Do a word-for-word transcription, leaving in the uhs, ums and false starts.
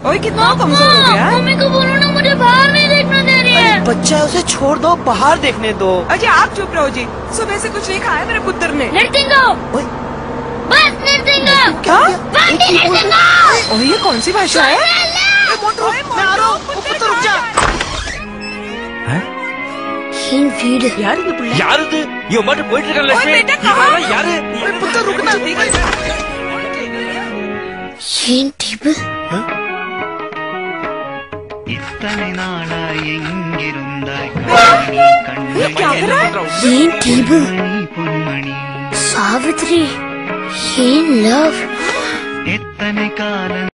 ओए कितना कमजोर हो गया। मम्मी को बोलो ना मुझे बाहर नहीं देखने दे रही है। बच्चा उसे छोड़ दो, बाहर देखने दो। अजय आप चुप रहो जी, सुबह से कुछ नहीं खाया मेरे पुत्र ने। नृत्यंगो, बस नृत्यंगो, क्या? बस नृत्यंगो। ओए ये कौन सी भाषा है? मैं आ रहा हूँ, पुत्र रुक जा। ஏன் வீடு यार இந்த புள்ள யார் இது? இவன் மட்டும் போயிட்டு இருக்கான் லட்சுமி. ஓய், बेटा, कहाँ? இவன் யாரு? ओए पुत्र रुकना। ஏன் டேபிள் இத்தனை நாளாய் எங்கிருந்தாய் ये क्या कर रहा है? ஏன் டேபிள் பொன்மணி சாவித்ரி ஏன் லவ் எத்தனை காலம்